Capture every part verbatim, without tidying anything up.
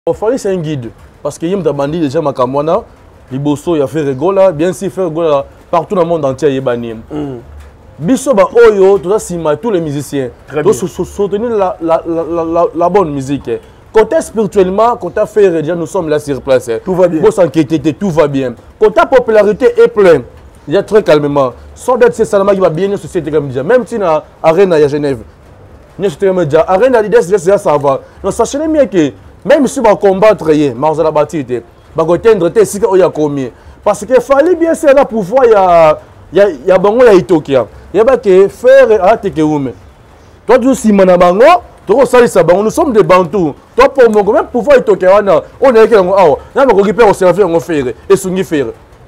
Il fallait c'est un guide. Parce que Yem Tabandi déjà ma kamwana, Liboso il a fait rigola, bien sûr fait rigola partout dans le monde entier Yebani. Biso ba oyo, tout ça tous les musiciens. Donc soutenir la, la, la, la, la bonne musique. Côté spirituellement, côté faire déjà nous sommes là sur place. Tout va bien. Pour s'inquiéter, tout va bien. Côté popularité est plein. Il y a très calmement. Sans d'être c'est Salama qui va bien une société comme déjà. Même si na arène à Genève. Nous sommes déjà arène à l'idée c'est ça va. Nous sachez bien que même si on va combattre, mais on va battre, on va atteindre ce qu'il y a commis. Parce qu'il fallait bien c'est là pour voir, il y a il y a bango ya Itokia. Il y a que faire à Tekeume. Toi tu si mana bango, toi ça ça bango nous sommes des bantous. Toi pour mon même pouvoir Itokia on est que on na ba ko récupérer au service on faire et sungi faire.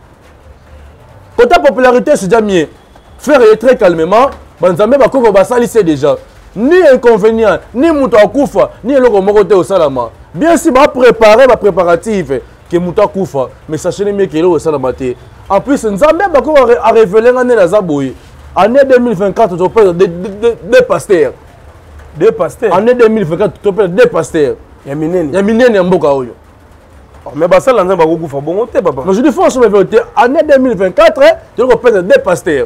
Quand ta popularité c'est déjà mieux. Faire très calmement, banzambe ba ko ba sali c'est déjà. Ni inconvénient, ni mouton koufa, ni le mokote au salama. Bien sûr, va préparer ma préparatif que mouton koufa, mais sachez bien que le salama. En plus, nous avons même à révéler l'année la Zaboui. Année deux mille vingt-quatre, tu peux deux pasteurs. Deux pasteurs. Année deux mille vingt-quatre, tu peux deux pasteurs. Il y a minene. Il y a minene en boka oyo. Mais bah ça, là, on va koufa bon te papa. Mais je dis franchement, année deux mille vingt-quatre, tu peux deux pasteurs.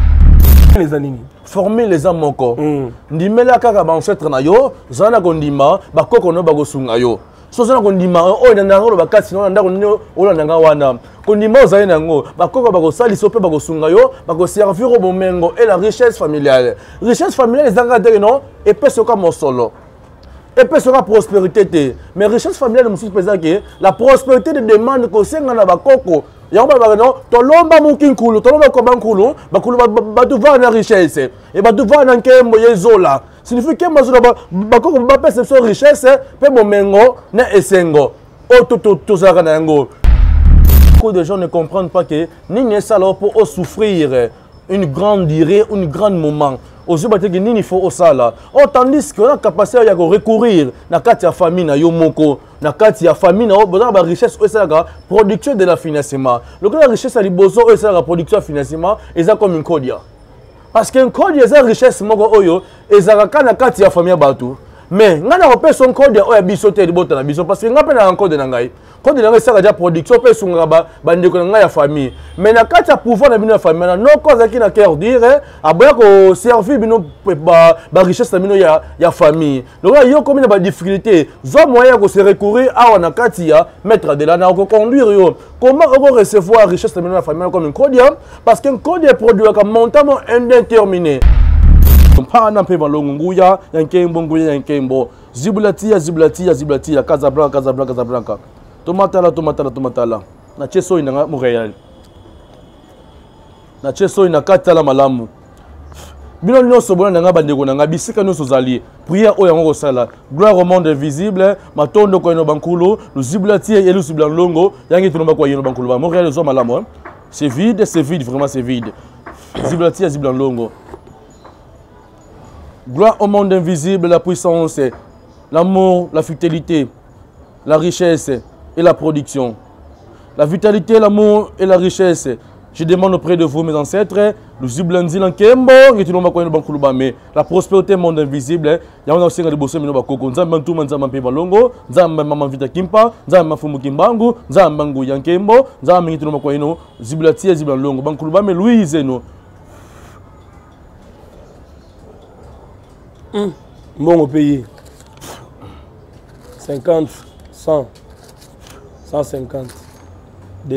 Les animés. Former les âmes encore. Ndimela kaka ba ancêtre na yo, zana kondima ba koko no ba gosunga yo. So zana kondima o na ngolo ba kasi no ndako no o na nga wana. Kondima ozali nango, ba koko ba go sali sope ba gosunga yo, ba go servir au bomengo et la richesse familiale. Richesse familiale ezanga de non et peut soka mon solo. Et peut sera prospérité te. Mais richesse familiale musu pesa que la prospérité de demande ko senga na ba koko. Yamba ba non, to lomba mukinkulu, to lomba ko bankulu, ba kulu ba tu va na richesse. Et ba tu va na nkembo yezola. Signifie que mazola ba ba ko ba perception richesse pe momengo na esengo. O to to to za na ngo. Beaucoup de gens ne comprennent pas que ni ne ça là pour souffrir une grande durée, une grande moment. Aux autres que ni il faut au sala. Oh tandis que la capacité à recourir na kati ya famille na yo moko, na kati ya famille na besoin ba richesse au sala production de la financement. Le la richesse à liboso au sala production financement et ça comme une codia. Parce qu'un codia c'est richesse moko oyo et ça na kati ya famille batu. Mais ngana repère son codia oya bisoté de bota na biso parce que ngapena na code na ngai. Code na ngai ça déjà production pe sunga ba bandeko na ngai ya famille. Mais na kati ya pouvoir na bino ya famille na no cause qui na cœur dire aboya ko servir bino ba ba richesse na bino ya ya famille. Donc yo comme na ba difficulté, zo moyen ko se recourir à na kati ya mettre de la na ko conduire yo. Comment on va recevoir richesse na bino ya famille comme un codia parce qu'un codia produit comme montant indéterminé. Pana pe balongo nguya yankembo nguya yankembo zibulatia zibulatia zibulatia Casablanca Casablanca Casablanca tomatala tomatala tomatala na cheso ina Montréal na cheso ina katala malamu bino nyonso bona nga bandeko na nga bisika nyonso zali prière oyo yango kosala gloire au monde invisible matondo ko ino bankulu luzibulatia et luzibulango yangi tulomba ko ino bankulu ba Montréal zo malamu c'est vide c'est vide vraiment c'est vide zibulatia zibulango. Gloire au monde invisible, la puissance, l'amour, la fidélité, la richesse et la production. La vitalité, l'amour et la richesse. Je demande auprès de vous, mes ancêtres, le Ziblanzi Lankembo, la prospérité, monde invisible, il y a aussi des bosses, mais Bako, Zambantu, Manzampe Balongo, Zambama Vita Kimpa, Zamafumu Kimbangu, Zambangu Yankembo, Zamingito Makoino, Ziblati, Ziblango, Bankuluba, mais Louise et nous. Mmh. Bon au pays. cinquante, cent, cent cinquante. Des...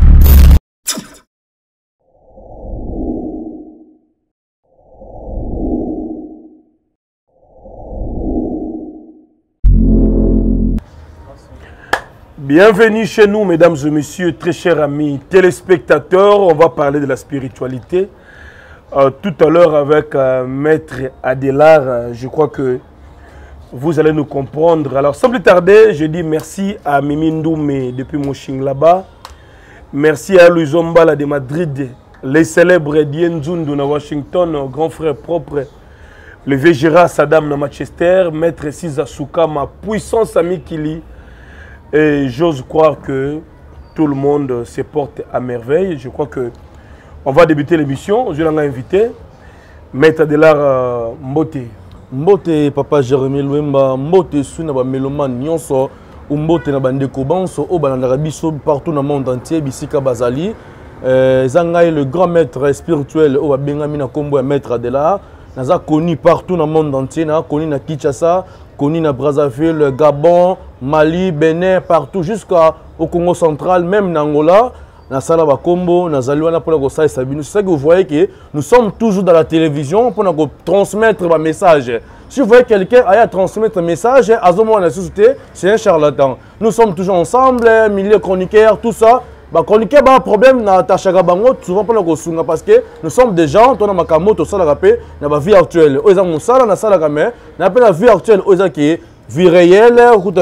Bienvenue chez nous, mesdames et messieurs, très chers amis téléspectateurs. On va parler de la spiritualité. Euh, tout à l'heure avec euh, Maître Adélard, euh, je crois que vous allez nous comprendre. Alors sans plus tarder, je dis merci à Mimi Ndoumé depuis Moshing là-bas. Merci à Louis Zombala de Madrid, les célèbres Dienzundu de Washington, grand frère propre, le Végéra Saddam de Manchester, Maître Sizasuka, ma puissance ami Kili. Et j'ose croire que tout le monde se porte à merveille. Je crois que on va débuter l'émission. Je l'ai invité, Maître Adélard euh, Mbote. Mbote, Papa Jérémy Louemba, Mbote, Souna, Mélomane, Nyonso, umbote na bandeko banso o balandaka biso partout dans le monde entier bisika bazali euh, zangai le grand maître spirituel o babengami na kombo ya maître Adela naza connu partout dans le monde entier na connu na Kinshasa connu na Brazzaville Gabon Mali Bénin partout jusqu'au Congo central même na Angola na sala ba kombo na zaliwana pour la ça c'est ça que vous voyez que nous sommes toujours dans la télévision pour nous transmettre un message. Si vous voyez quelqu'un à transmettre un message à ce moment la société c'est un charlatan. Nous sommes toujours ensemble milieu chroniqueur tout ça ba chroniqueur ba problème na tachaka bango souvent pour la sunga parce que nous sommes des gens on a makamoto ça la rapé na ba vie actuelle oza musala na sala kamé na pe la vie actuelle oza qui vie réelle,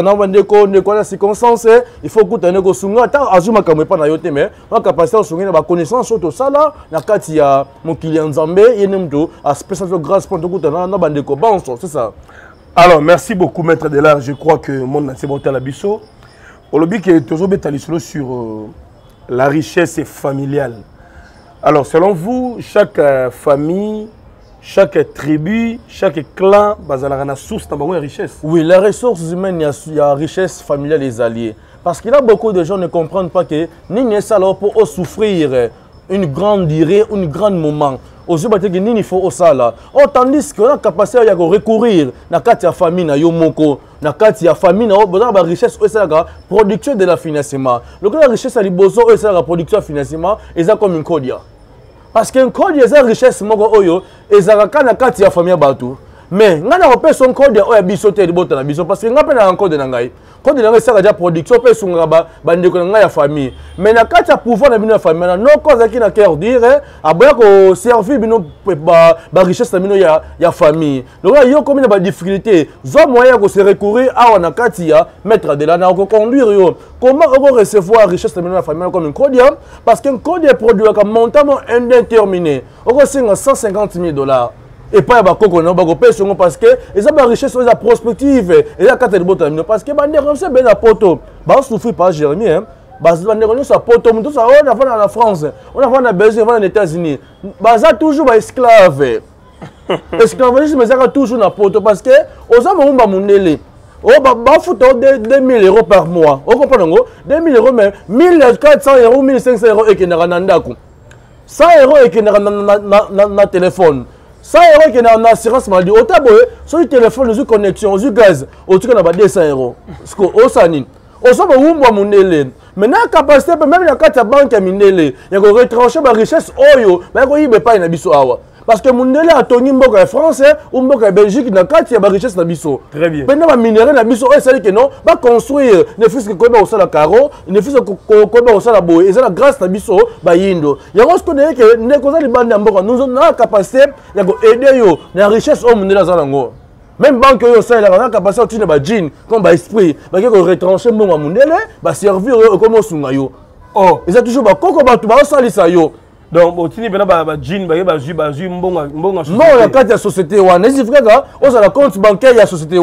il circonstances, il faut que tu sunga ta azuma comme pas na yote mais ma capacité sunga na ba connaissance auto ça là na kati ya mon client Zambé yenemto a spécial grâce pour tout na na bandeko banso c'est ça. Alors merci beaucoup maître Adela, je crois que mon c'est bon à la biso. Olobi que toujours betali sur euh, la richesse familiale. Alors selon vous chaque euh, famille chaque tribu, chaque clan, il y a une source de richesse. Oui, la ressource humaine, il y a la richesse familiale des alliés. Parce qu'il y a beaucoup de gens qui ne comprennent pas que ni ne ça pour souffrir une grande durée, un grand moment. Aujourd'hui, il faut ça là. Tandis qu'on a la capacité de recourir à la famille, à Yomoko, à la famille, à la richesse, à la production de la financement. Donc la richesse, c'est la production de financement, et c'est comme une codia. Parce qu'un code est une richesse moko oyo ezalaka na kati ya famille batou mais ngana opé son code oyo bisoté de botana biso parce que ngapé na code na ngai code na ngai ça déjà production pe sunga ba bandeko na ngai ya famille mais na kati ya pouvoir na bino ya famille na no cause qui na cœur dire aboya ko servir bino ba ba richesse na bino ya ya famille donc yo comme na ba difficulté zo moyen ko se recourir à na kati ya maître Adela na ko conduire yo comment on va recevoir richesse na bino ya famille comme un code parce qu'un code est produit comme montant indéterminé on ko singa cent cinquante mille dollars et pas ba koko na ba ko pesa parce que ils ont la richesse ils ont prospective et la carte de botte parce que ba ndeko c'est ben la poto ba souffrir pas Jérémie hein ba ndeko ça poto tout ça on a fait en France on a fait en Belgique on a aux États-Unis ba ça toujours ba esclave esclavagisme mais ça toujours na poto parce que aux hommes ba mundele oh ba ba fout deux mille euros par mois on comprend ngo deux mille euros mais mille quatre cents euros mille cinq cents euros et que na ndako cent euros et que na na na téléphone cent euros qui est en assurance maladie. Au tabou, sur le téléphone, sur connexion, sur gaz, au tout cas, on a deux cents euros. Parce qu'au Sanin, au sommet, où on a maintenant, la capacité, même la carte de banque, il y a une retranché de richesse, mais il n'y a pas de awa. Parce que mon délai a tenu un français ou un Belgique, il y a une richesse de biso. Très bien. Maintenant, la minerai de biso, c'est que non, va construire, ne fût-ce que comme au carreau, ne fût-ce que comme au la boue, et c'est la grâce de biso, bah yindo. Il y a aussi que ne cause les bandes d'amboka, nous avons la capacité d'aider yo, la richesse au monde de la Zalango. Même banque yo, ça, la capacité de ba jean, comme ba esprit, bah que retrancher mon mondele, bah servir comme au sungayo. Oh, ils ont toujours ba koko ba tu ba salisa yo. Donc, au final, il y a des jeans, il y a des jeans, il y a des non, il y a quatre sociétés. Il y a des frères, on a la compte bancaire, il y a la société.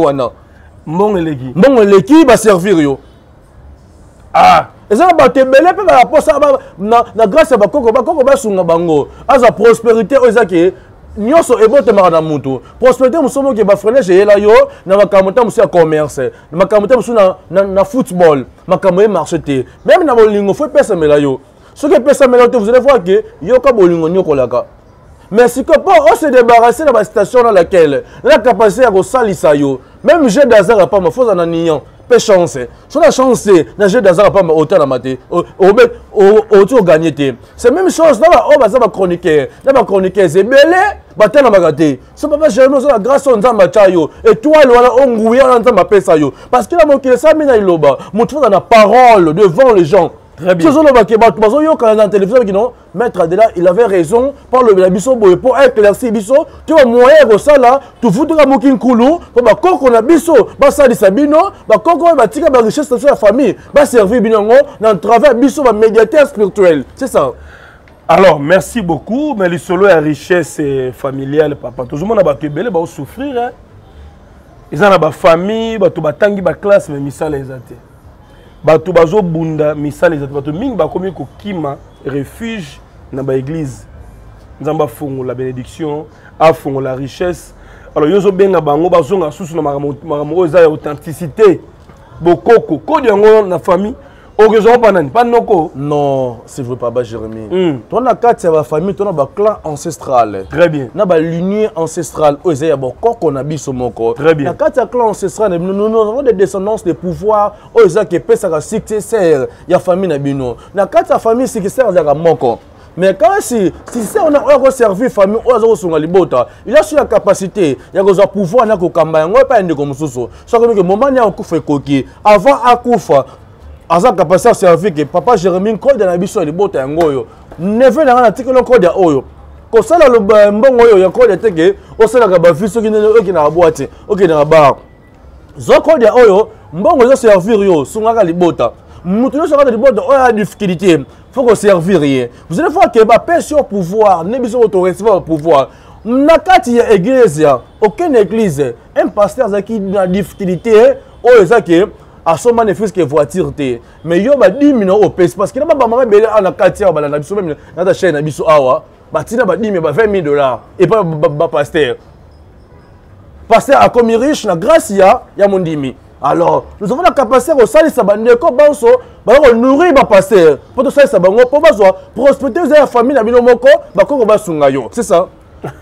Bon, et l'équipe. Bon, et l'équipe va servir. Ah! Et ça, il y a des gens grâce à Bakoko, Bakoko, Basunga Bango. À la prospérité, il y a des gens prospérité, nous sommes qui freiner chez Elayo, na makamota musi commerce, na makamota musi na na football, makamota marché. Même na bolingo faut pesa melayo. Ce qui peut s'améliorer, vous allez voir que il y a un bolingo kolaka. Mais si on se débarrasser de la station dans laquelle la capacité à salisa yo, même jeu d'hasard pas ma faut en niant, peu chance. Sur la chance, le jeu d'hasard pas ma hauteur à mater, au au au gagner. C'est même chose là on va ça va chroniquer, là va chroniquer c'est belé, batel na magaté. Ce papa Jérémie sur la grâce on nzamba chayo et toi le wala on ngouya na nzamba pesa yo. Parce que là mon qui ça mina iloba, mon faut dans la parole devant les gens. Très bien. Quand la télévision, Maître Adela, il avait raison. Par le biso pour éclaircir biso, tu vas moyen que ça là, tu fous de mokin koulou, pour ba koko na biso, ba sali sabino, ba koko ba tika ba richesse de la famille, ba servir binongo dans travers biso ba médiateur spirituel. C'est ça. Alors, merci beaucoup, mais le solo est richesse familiale, papa. Tout le monde a battu belé, ba souffrir. Ils ont la famille, ba tu ba tangi ba classe, mais misal les athées. Bato bazo bunda misala les bato mingi ba komi ko kima refuge na ba église nzamba fongo la bénédiction a fongo la richesse alors yozo benga bango bazonga susu na makambo makambo za authenticité bokoko kodi yango na famille okezwa pa nani pa noko non s'il vous plaît, Jérémie. Toi na carte c'est la famille, toi na ba clan ancestral. Très bien. Na ba lignée ancestrale o ezaya bokoko na biso moko. Très bien. Na carte ya clan ancestral nous, nous, nous avons des descendances de pouvoir o ezaya ke pesa ka successeur ya famille na bino. Na carte ya famille successeur ya moko. Mais quand si si c'est on a on servir famille on a zonga libota, il a sur la capacité ya ko pouvoir na ko kamba yango pa ndeko mususu. So que moment ya okufa koki avant akufa Asa capacité à servir que papa Jérémie code na biso libota yango yo. Never na na tikelo code ya oyo. Ko sala lo mbongo oyo ya code teke o sala ka ba fiso ki ne ki na boîte, OK na ba. Zo code ya oyo mbongo zo servir yo sunga ka libota. Mutu no sala libota o ya difficulté. Faut qu'on servir rien. Vous allez voir que ba pèse au pouvoir, ne biso autorité au pouvoir. Na kati ya église, aucune église, un pasteur qui na difficulté o ezaki à son bénéfice que voiture té mais yo ba dix millions au pèse parce que na ba mama belé na kati ya ba na biso même na ta chaîne na biso awa ba tina ba dix ba vingt mille dollars et pas ba pasteur pasteur a comme riche na grâce ya ya mondimi. Alors nous avons la capacité de salir sa bande ko banso ba ko nourrir ba pasteur pour to salir sa bango pour ba so prospérer la famille na bino moko ba ko ba sunga yo, c'est ça.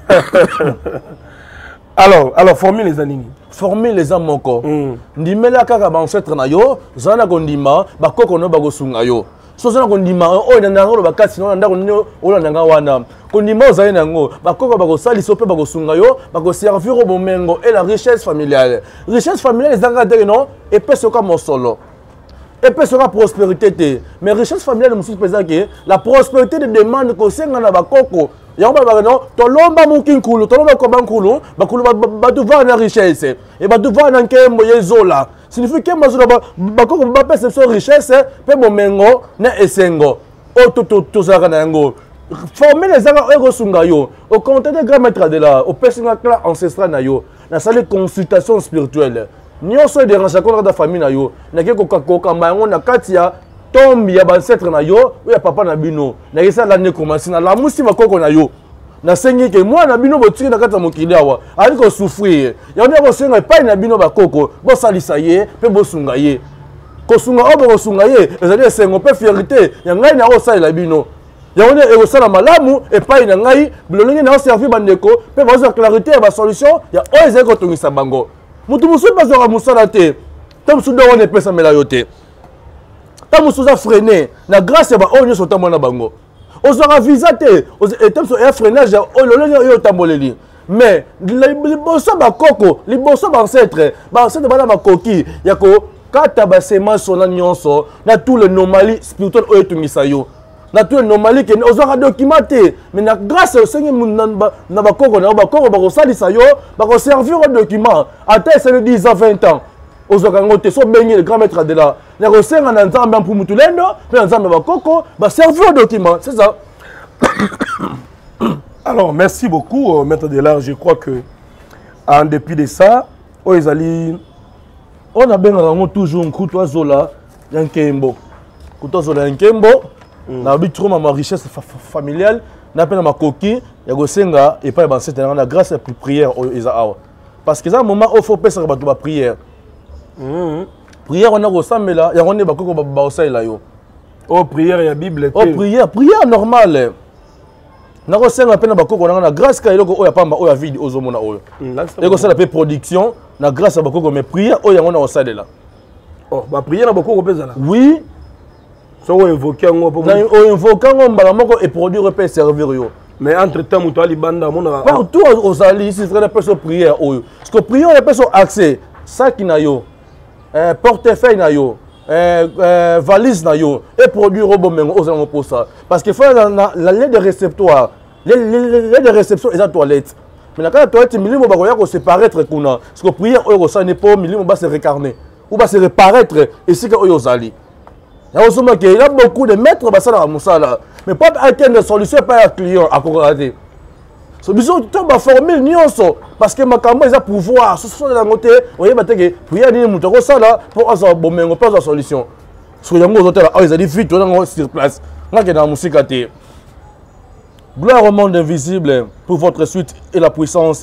Alors, alors former les animaux. Former les âmes moko. Ndimela kaka ba ancêtre na yo, zana kondima ba koko no ba go sunga yo. So zana kondima o na ngolo ba kasi no ndako no ola nanga wana. Kondima zai nango ba koko ba go sali sope ba go sunga yo, ba go servir au bomengo et la richesse familiale. Richesse familiale ezanga te non et peut se comme solo. Et peut sera prospérité. Mais richesse familiale musu pesa que la prospérité de demande ko senga na ba koko. Yamba ba non to lomba mukinkulu to lomba ko bankulu bakulu ba tuva na richesse et ba tuva na nkembo yezola signifie que mazola ba bakoko ba perception richesse pe momengo na esengo o to to to zaka na ngo former les zaka ego sunga yo au compte de grand maître de la au personne clan ancestral na yo na salle consultation spirituelle nyonso de ranchakona da famille na yo na ke ko ko kamba ngo na katia tombi ya ancêtre na yo ou ya papa na bino na yesa la ne commencer na la musi bakoko na yo na sengi ke moi na bino botiki na kata mokili awa ali ko souffrir ya ne ko senga pa na bino bakoko bo salisa ye pe bo sunga ye ko sunga obo ko sunga ye ezali sengo pe fierté ya ngai na o sala bino ya ne e ko sala malamu e pa na ngai bilolenge na o servir bandeko pe ba zo clarité ba solution ya o ezali ko tungisa bango mutu musu ba zo ka musala te tam su do wona pesa mela yo te. Tant que vous avez freiné, la grâce est bonne sur ta mona bango. Vous avez visité, vous avez freiné, vous avez tambolé. Mais les bossons ba koko, les bossons ba ancêtre, ba ancêtre ba na koki, yako kata ba sema sona nyonso, na tous les normali spirituel o etungisa yo. Na tous les normali que vous avez documenté, mais la grâce au Seigneur na ba koko na ba koko ba ko salisa yo, ba ko servir au document. Attends, c'est dix ans, vingt ans. Ozokangote so bengi le grand maître de là. Na ko senga na nzambe pour mutulendo, pe nzambe ba koko, ba servir au document, c'est ça. Alors, merci beaucoup maître de l'art, je crois que en dépit de ça, o ezali on a benga ngo toujours nkuto azola yankembo. Kuto azola yankembo, na bitro ma richesse familiale, na pena makoki, ya go senga et pas ba cette na grâce à prière o eza awa. Parce que ça un moment il faut pesa ba ba prière. Mmh. Prière on a ressemblé il y a on est bakoko ba osala yo. Oh prière ya Bible. Oh prière, prière normale. Na ressemble peine bakoko na grâce ka iloko oya pamba oya vide ozomona oyo. Et ko sala pe production na grâce à bakoko mais prière oya on a osala là. Oh ba prière na bakoko pesa là. Oui. So on invoquer ngo po. Na on invoquer ngo mbala moko et produire pe servir yo. Mais entre temps muto ali banda mona partout aux alliés c'est très personne prière oyo. Parce que prière les personnes accès ça qui na yo. Euh, portefeuille na yo, euh, euh, valise na yo, et produit robot mengo aux alentours pour ça. Parce que faut la, la, la lettre de réceptoire, les lettres de réception et la toilette. Mais la toilette, milimo ba ko se paraître kuna. Parce que prière oyo ça n'est pas milimo ba se récarner ou ba se reparaître et c'est que oyo zali. Il y a aussi que il y a beaucoup de maîtres ba ça la musala, mais pas aucune de solution pas un client à courager. So biso to ba formule nyonso parce que makambo eza pouvoir so so la ngote oye bateke prière ni muto ko sala pour aza bomengo pas la solution so yango zotela ah ezali vite on sur place ngake na musika te. Gloire au monde invisible pour votre suite et la puissance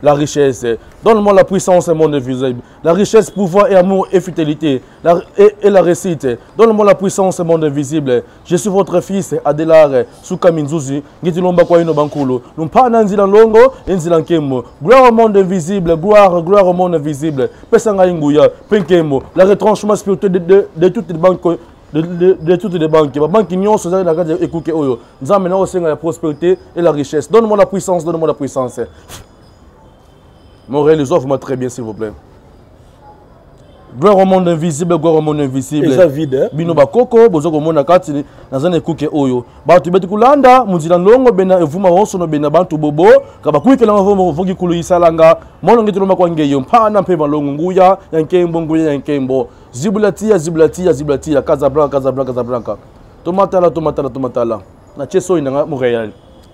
la richesse. Donne-moi la puissance et monde invisible. La richesse, pouvoir et amour et fidélité. La, et, et la réussite. Donne-moi la puissance et monde invisible. Je suis votre fils, Adelar, Souka Minzuzi, Gitilomba Kwaino Bankulo. Nous pas Nanzilan Longo, Nzilan Kemo. Gloire au monde invisible, gloire, gloire au monde invisible. Pesanga Inguya, Penkemo. La retranchement spirituel de, de, de toutes les banques. De, de, de toutes les banques. Les banques qui n'ont pas de écouter. Nous avons maintenant aussi la prospérité et la richesse. Donne-moi la puissance, donne-moi la puissance. Mon réaliseur, vous très bien, s'il vous plaît. Gloire au monde invisible, gloire au monde invisible. Et ça vide. Bino bakoko, bozo ko mona kati na zane kuke oyo. Ba tu beti kulanda, muzila longo bena evuma wonso no bena bantu bobo, ka bakuike la mavo vogi kulu isalanga, mono ngitu loma kwa ngeyo, mpana mpe malongo nguya, yankembo nguya yankembo. Zibulatia, zibulatia, zibulatia, Casablanca, Casablanca, Casablanca. Tomatala, tomatala, tomatala. Na cheso ina Montréal.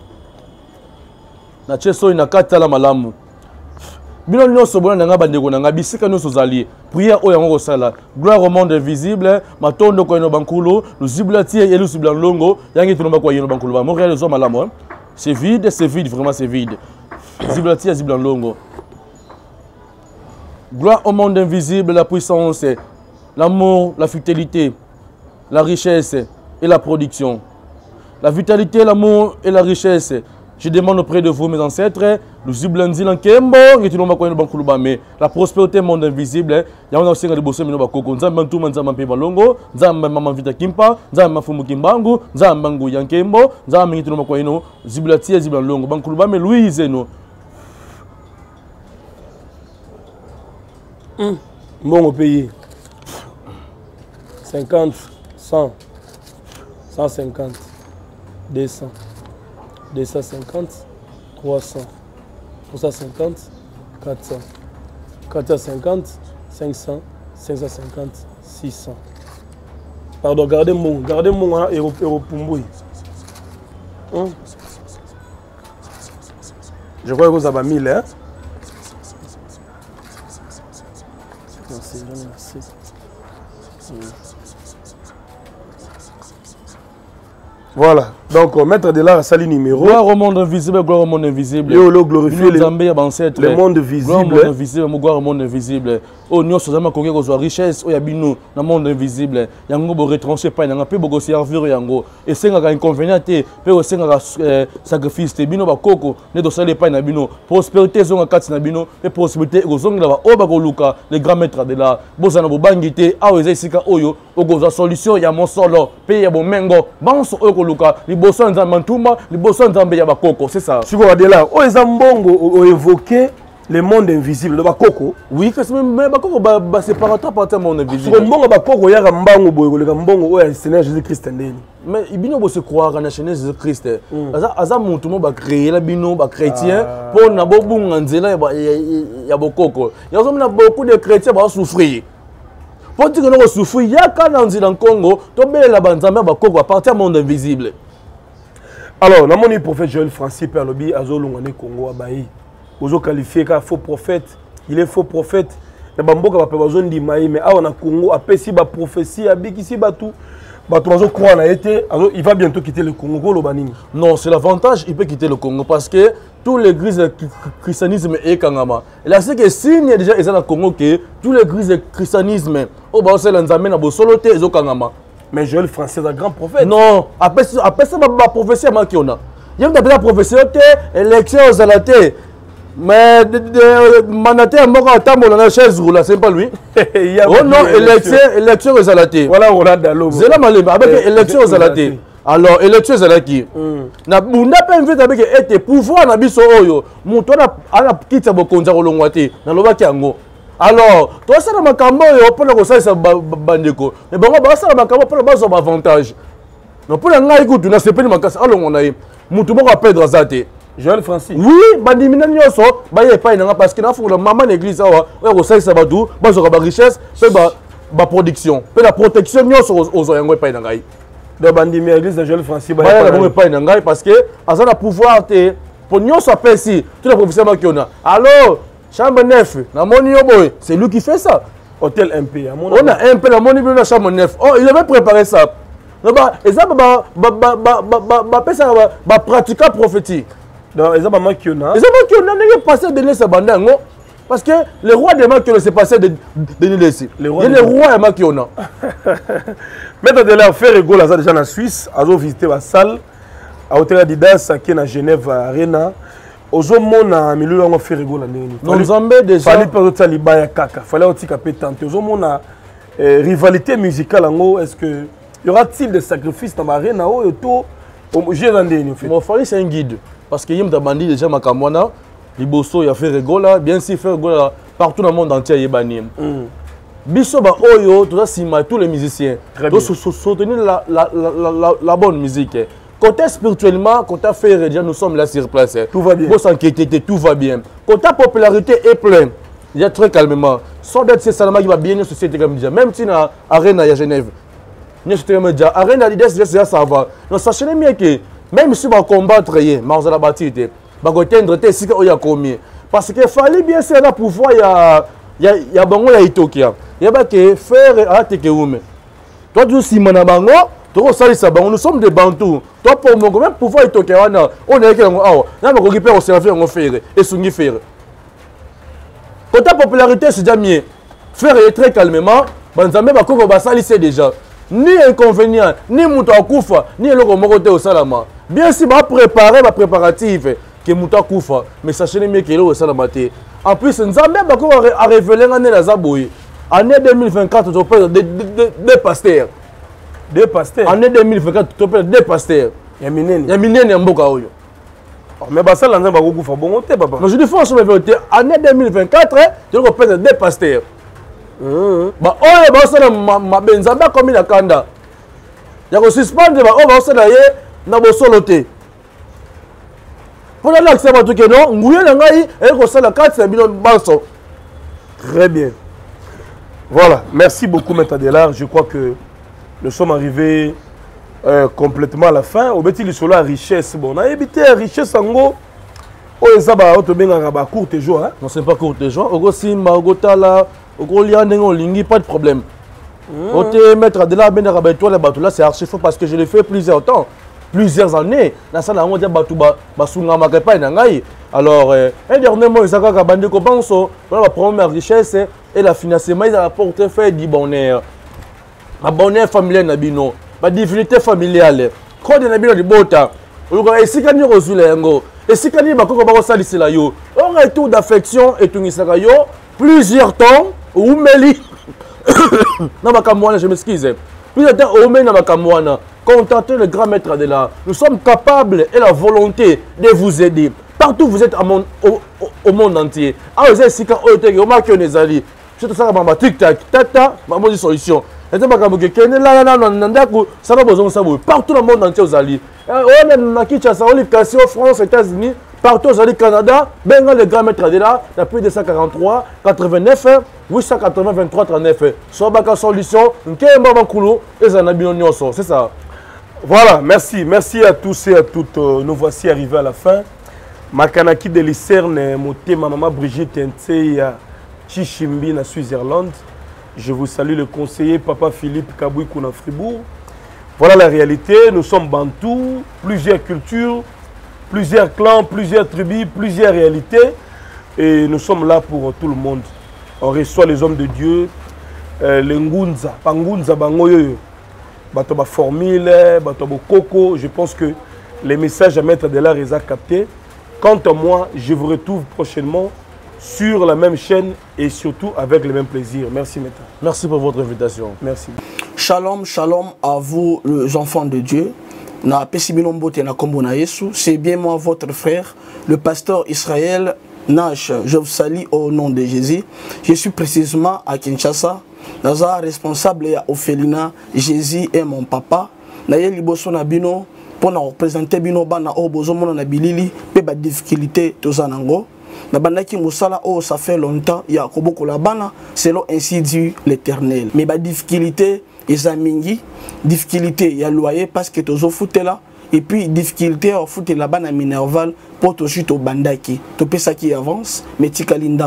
Na cheso ina katala malamu. Bino nyonso bona nga bandeko na nga bisika nyonso zali prière oyo yango sala gloire au monde invisible matondo ko eno bankulu luzibulatie et luzibla longo yangi tulomba ko eno bankulu ba Montréal zo malamu c'est vide c'est vide vraiment c'est vide zibulatie zibla longo gloire au monde invisible la puissance l'amour la fidélité la richesse et la production la vitalité l'amour et la richesse. Je demande auprès de vous, mes ancêtres, le Ziblanzi Lankembo, la prospérité monde invisible, il y a aussi des bossons, mais Koko, Zambantu, Manzampe Balongo, Zambama Vita Kimpa, Zamafumu Kimbangu, Zambangu Yankembo, Zamingito Makoino, Ziblati, Ziblango, Bankuluba, mais Louise et nous. Bon au pays. cinquante, cent, cent cinquante, deux cents. deux cent cinquante, trois cents, trois cent cinquante, quatre cents, quatre cent cinquante, cinq cents, cinq cent cinquante, six cents. Pardon, gardez mon, gardez mon Europumboui. Hein? Je crois que ça va mille, hein? Merci, merci. Voilà, donc maître de l'art, sali numéro. Gloire au monde invisible, gloire au monde invisible. Léolo glorifier le, le monde visible. Gloire au monde invisible, gloire au monde invisible. Oh, nous sommes en train de richesse, oh, yabino, dans le monde invisible. Yango bo retranché pas, yanga pe bo servir yango. Et c'est un inconvénient, pe aussi un sacrifice. Bino ba koko, ne do sale pas na bino. Prospérité zonga kati na bino, et prospérité go zonga ba o ba go luka, les grands maîtres de là. Bozana bo bangité, a o ezisika oyo, o go za solution ya mon solo, pe ya bo mengo, banso o go luka, li boso nza mantuma, li boso nzambe ya ba koko, c'est ça. Si vous regardez là, o ezambongo o évoqué le monde invisible, le bakoko. Oui, mais bakoko ba séparateur par le monde invisible. Si mbongo bakoko ya mbango boyo le mbongo o ya Seigneur Jésus-Christ ndeni. Mais ibino bo se croire en Seigneur Jésus-Christ. Aza aza muntu mo ba créer la bino ba chrétien pour na bo bunga nzela ya bokoko. Ya zo na beaucoup de chrétiens ba souffrir. Pour dire que nous souffrir, il y a quand on dit dans le Congo, to bela banzambe bakoko à partir du monde invisible. Alors, dans mon prophète Joël Francis Père Lobi azolongane Congo abayi. Ozo qualifié comme faux prophète, il est faux prophète. Na bamboka ba besoin di mai mais awa na Congo apesi ba prophétie abikisi batu. Batu azo croire na été, il va bientôt quitter le Congo lo banini. Non, c'est l'avantage, il peut quitter le Congo parce que tous les églises de christianisme est kangama. Et là c'est que signe déjà ils dans le Congo que tous les églises de christianisme au ba c'est l'enzamé na bo solote ezo kangama. Mais Joël Francis est un grand prophète. Non, après après ça ba prophétie ma kiona. Il y a une prophétie élection aux alatés. Mais Manaté moko atambola na chaise roulante, c'est pas lui. Oh non, élection élection aux alatés. Voilà, on a dalo. Zela maleba avec élection aux alatés. Alors élection aux alatés. Na bunda pe invite avec été pouvoir na biso oyo. Muto na ana kitsa bokonza kolongwate na lobaki yango. Alors, toi ça na makambo yo pona ko sa bandeko. Mais bango ba sa makambo pona ba zo avantage. Non pour nga ikutu na sepeli makasa alongo na ye. Muto moko perdre azate. Joël Francis. Oui, bandimina nyoso ba ye pa inanga parce que na fungula mama l'église awa oya ko saisa batu ba zo ba richesse pe ba ba production pe la protection nyoso ozo yango pa inanga yi de bandimina l'église de Joël Francis ba ya ba pa inanga parce que azana pouvoir te pour nyoso apesi toute la profession makiona. Alors chambre neuf na moni yo boy c'est lui qui fait ça. Hôtel M P on a un peu la moni na chambre neuf. Oh il avait préparé ça. Non ba ezaba ba ba ba ba ba ba pesa ba pratiquant prophétique. Donc, ils ont pas Makiona. Ils ont Makiona, ils ont passé de sa bande. Parce que le roi de Makiona s'est passé de Nilesi. Le roi de Makiona. Maître de l'air fait rigolo déjà en Suisse. Ils ont visité la salle. À Hôtel Adidas, qui est à Genève, à Arena. Aux hommes, on a mis le fait rigolo. Nous sommes déjà. Fallait pas autant libaya kaka. Fallait aussi caper tenter. Aux hommes, on a rivalité musicale. Est-ce que y aura-t-il des sacrifices dans l'arène ou tout? J'ai rendu. Mon frère, c'est un guide. Parce que Yem Tabandi déjà ma kamwana, Liboso il a fait rigola, bien sûr fait rigola partout dans le monde entier yebani. Biso ba oyo tout ça tous les musiciens. Donc soutenir la la la la la bonne musique. Côté spirituellement, côté faire déjà nous sommes là sur place. Tout va bien. Pour s'inquiéter, tout va bien. Côté popularité est plein. Il y a très calmement. Sans d'être c'est Salama qui va bien une société comme déjà. Même si na Arena à Genève. Nous sommes déjà Arena à l'idée c'est ça va. Nous sachez bien que même si on va combattre, mais on va battre, on va atteindre ce qu'il y a commis. Parce qu'il fallait bien faire là pour voir, il y a il y a bango ya Itokia. Il y a que faire à Tekeume. Toi tu si mana bango, toi ça ça bango, nous sommes des bantous. Toi pour mon même pouvoir Itokia on est que on na ko récupérer on se faire on faire et sungi faire. Quand ta popularité c'est déjà mieux. Faire très calmement, banzambe ba ko ba sali c'est déjà. Ni inconvénient, ni mouton koufa, ni le romokote au salama. Bien sûr, va préparer ma préparatif que mouton koufa, mais sachez bien que le au salama. En plus, nous avons même à révéler l'année la Zaboui. Année deux mille vingt-quatre, tu peux deux pasteurs. Deux pasteurs. Année deux mille vingt-quatre, tu peux deux pasteurs. Il y a minene. Il y a minene en boka oyo. Mais bah ça, l'année va koufa bon te papa. Mais je dis franchement, année deux mille vingt-quatre, tu peux deux pasteurs. Bah oh bah ça ma ma benzamba comme la kanda. Ya ko suspendre ba oh bah ça là yé na bo soloté. Pour la l'accès ba tout que non, nguye na ngai e ko sala quatre bino banso. Très bien. Voilà, merci beaucoup Maître Adelard. Je crois que nous sommes arrivés euh, complètement à la fin. Au béti le solo à richesse. Bon, on a évité la richesse en gros. Oh ça ba auto benga ba courte joie hein. Non, c'est pas courte joie. Ogo simba ogo tala pas de problème. Côté Maître de la là c'est archi faux parce que je l'ai fait plusieurs temps, plusieurs années. Dans ça, on dit alors, un dernier mot, c'est que la première richesse et la financement, ils apportent fait du bonheur. La bonheur familial, la divinité familiale. Quand on a bien du beau temps, on a ici quand on reçu les ngo. Et si quand on a salissé la yo, on a tout d'affection et tout yo plusieurs temps. Ou meli na makamwana, je m'excuse. Plusieurs temps ou meli na makamwana. Contentez le grand maître de là. Nous sommes capables et la volonté de vous aider. Partout où vous êtes au monde, au, au monde entier. Ah, vous êtes ici quand vous êtes au Mac et Zali. Je te sers ma tic-tac, tata, ma bonne solution. Et c'est pas comme que là, là, là, là, ça va besoin de savoir. Partout dans le monde entier, vous allez. On a quitté ça, on est cassé en France, États-Unis. Partout au Canada, ben le grand maître de là, depuis deux cent quarante-trois, quatre-vingt-neuf, huit cent quatre-vingts, vingt-trois, trente-neuf. Soit baka solution, c'est ça. Voilà, merci. Merci à tous et à toutes. Nous voici arrivés à la fin. Makanaki de Lucerne, Motema, maman Brigitte Nteya, Chichimbi, na Suisse-Irlande. Je vous salue le conseiller Papa Philippe Kabouikou na Fribourg. Voilà la réalité. Nous sommes bantous, plusieurs cultures. Plusieurs clans, plusieurs tribus, plusieurs réalités. Et nous sommes là pour tout le monde. On reçoit les hommes de Dieu, euh, les Ngunza, Pangunza, Bangoyo, Batoba Formule, Batoba Koko. Je pense que les messages à mettre de là les a captés. Quant à moi, je vous retrouve prochainement sur la même chaîne et surtout avec le même plaisir. Merci, Maître. Merci pour votre invitation. Merci. Shalom, shalom à vous, les enfants de Dieu. C'est bien moi, votre frère, le pasteur Israël Nash. Je vous salue au nom de Jésus. Je suis précisément à Kinshasa. Naza responsable à Ophelina. Jésus est mon papa. Naye liboso na bino pour nous représenter bino bana o bozomo na bilili pe ba difficulté tozanango. Na bandaki musala oh ça fait longtemps ya koboko la bana selon ainsi dit l'Éternel. Mais ba difficulté Ezamingi, difficulté, il y a loyer parce que tu as foutu là. Et puis, difficulté, à foutu là-bas dans Minerval pour te chuter au bandaki. Tu peux ça qui avance, mais tu as l'indam.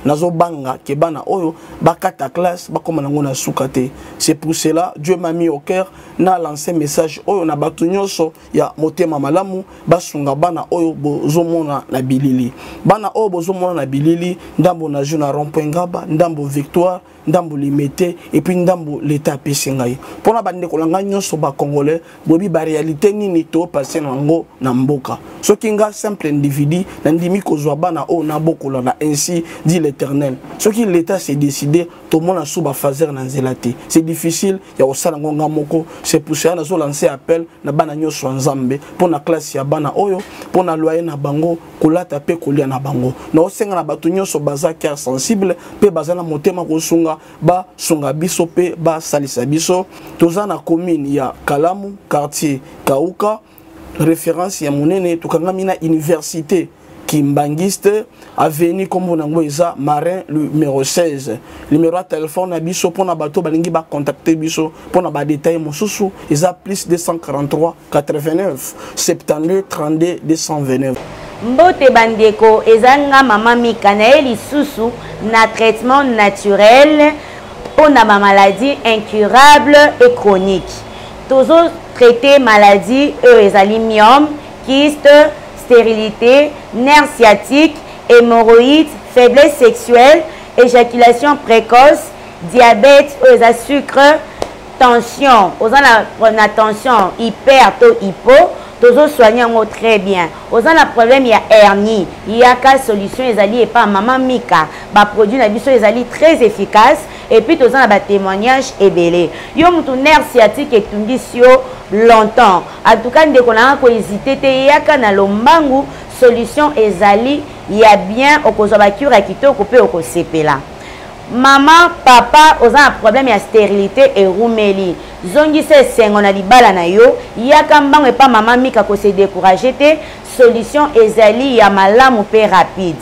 nazo banga ke bana oyo bakata classe bakoma nango na sukate. C'est pour cela Dieu m'a mis au cœur na lancé message oyo na batu nyonso ya motema malamu basunga bana oyo bozomona na bilili. Bana oyo bozomona na bilili ndambo na juna rond-point Ngaba, ndambo Victoire, ndambo Limité et puis ndambo l'état pesingai. Pona bande kolanga nyonso ba congolais bobi ba réalité nini to passer nango na mboka. Soki nga simple individu na ndimi kozwa bana oyo na bokola na ainsi dit l'Éternel. Soki l'état s'est décidé tout le monde a sous ba fazer na nzelati. C'est difficile ya osala ngonga moko. C'est pour ça na zo lancer appel na bana nyonso nzambe pona classe ya bana oyo pona loyer na bango kolata pe kolia na bango. Na osenga na batu nyonso baza cœur sensible pe baza na motema kosunga ba sunga biso pe ba salisa biso. Toza na commune ya Kalamu, quartier Kauka, référence ya monene tukangami na université Kimbangiste, avenue comme nango eza Marin numéro seize. Numéro de téléphone na biso pona bato balingi ba contacter biso pona ba détail mosusu eza plus deux cent quarante-trois quatre-vingt-neuf soixante-douze trente-deux deux cent vingt-neuf. Mbote bandeko ezanga mama Mika na lisusu na traitement naturel pour na maladie incurable et chronique. Toujours traiter maladie ezali myome, kyste, stérilité, nerf sciatique, hémorroïdes, faiblesse sexuelle, éjaculation précoce, diabète, aux sucre, tension, aux la tension, hyper, to, hypo, toujours soigner très bien. Aux la problème, il y a hernie, il y a qu'à solution, les alliés et pas maman Mika, bah produit la biso les alliés très efficace et puis tous en témoignage et belé. Yo mutu nerf sciatique et tundisio longtemps. En tout cas, dès qu'on a hésité, il y a qu'à na lombangu solution ezali il y a bien au kozabakura kito coupé au cp là. Maman, papa, aux un problème ya stérilité et roumeli. Zongi se sengo na libala na yo, ya kambang et pas maman Mika ko se décourager te, solution ezali ya malamu pe rapide.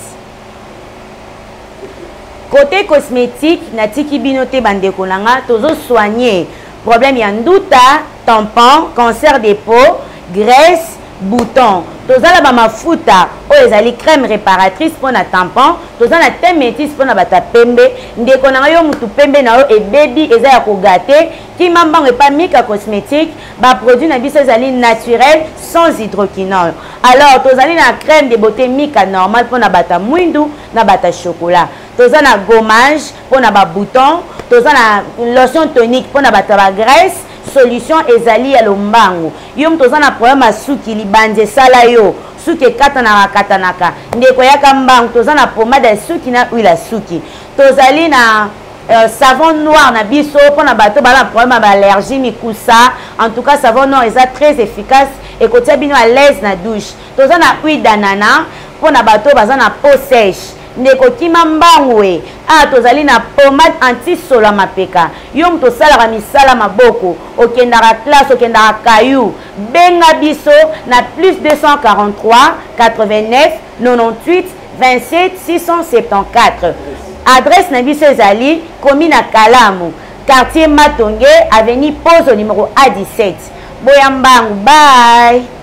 Côté cosmétique, na tiki binote bande konanga, tozo soigner problème ya nduta, tampon, cancer des peaux, graisse, bouton. Tozala ba mafuta o ezali crème réparatrice pour na tampon, tozala thé métis pour na bata pembe, ndeko na yo mutu pembe na yo e baby eza ya ko gâter, ki mambango e pas Mika cosmétique, ba produit na biso ezali naturel sans hydroquinone. Alors tozali na crème de beauté Mika normal pour na bata mwindu, na bata chocolat. Tozala na gommage pour na ba bouton, tozala na lotion tonique pour na bata ba graisse. Solution ezali ya lombangu. Yo mtoza na problème ya suki libanje sala yo. Suki katana katanaka. Ndeko yaka mbangu toza na pomade ya suki na huile ya suki. Tozali na euh, savon noir na biso pour na bato bala problème ba allergie mikusa. En tout cas savon noir est très efficace et kotia bino à l'aise na douche. Toza na huile d'ananas pour na bato baza na peau sèche. Ndeko kima mbangwe a tozali na pomade anti-sola mapeka yo mto sala misala maboko okendara classe okendara caillou benga biso na plus deux cent quarante-trois quatre-vingt-neuf quatre-vingt-huit vingt-sept six cent soixante-quatorze. Adresse na biso ezali commune à Kalamu, quartier Matonge, avenue Pose au numéro A dix-sept. Boyambangu, bye.